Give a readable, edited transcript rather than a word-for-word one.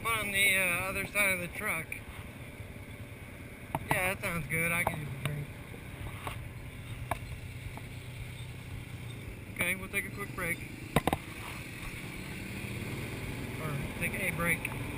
on the other side of the truck. Yeah, that sounds good. I can use a drink. Okay, we'll take a quick break. Or take a break.